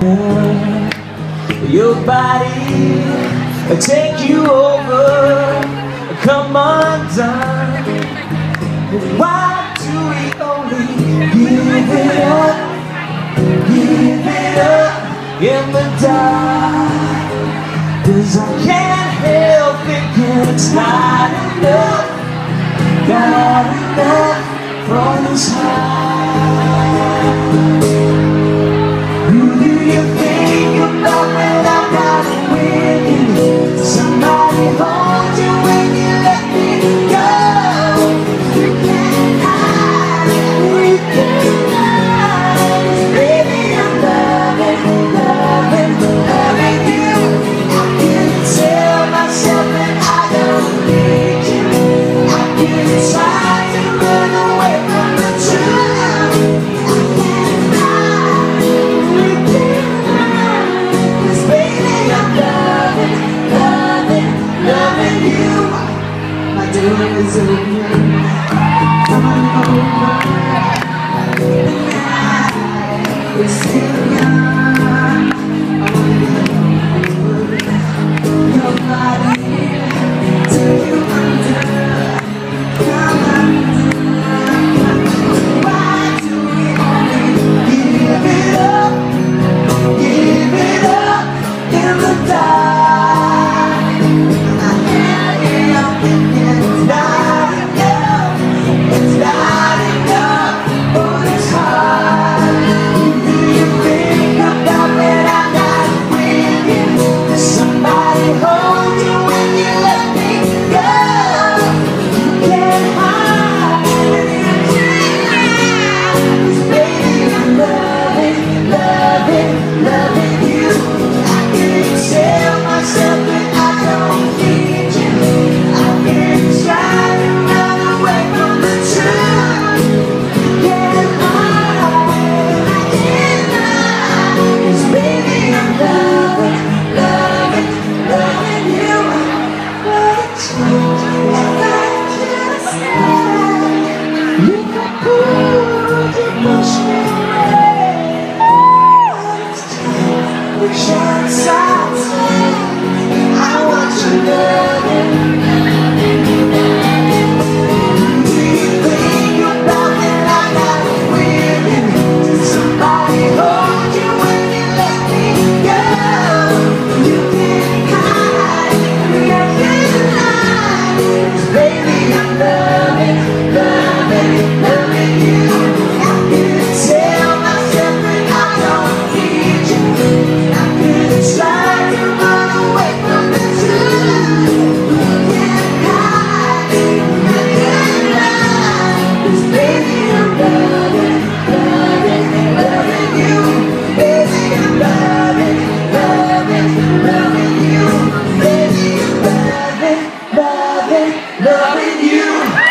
your body take you over, come undone. Why do we only give it up in the dark? 'Cause I can't help thinking it's not enough for this heart. Who do you think about when I'm not with you? Somebody hold you when you let me go. You can't hide, you can't hide. Baby, I'm loving you. I can tell myself that I don't need you. I can try to run away from the truth. I can't hide, you can't hide. 'Cause baby, I'm loving you. My door is open. Come on over. The night is still young. I wanna get over your body till you under. Come under. Why do we only give it up in the dark? I can't help thinking it's not enough for this heart. Who do you think about when I'm not with you? Does somebody hold you when you let me go? You can't hide, you can't hide. 'Cause baby, I'm loving you. I can tell myself that I don't need you. I can try to run away from the truth. You can't hide, I can't hide. 'Cause baby, I'm loving you. But you like just like you can push me away. We shine side to side. I want you loving. Do you think about when I'm not with you? Does somebody hold you when you let me go? You can't hide, you can't hide. 'Cause baby, I'm loving you. I can tell myself that I don't need you. I can try to run away from the truth. You can't hide, you can't hide. 'Cause baby, I'm loving you. Baby, I'm loving you. Baby, I'm loving you.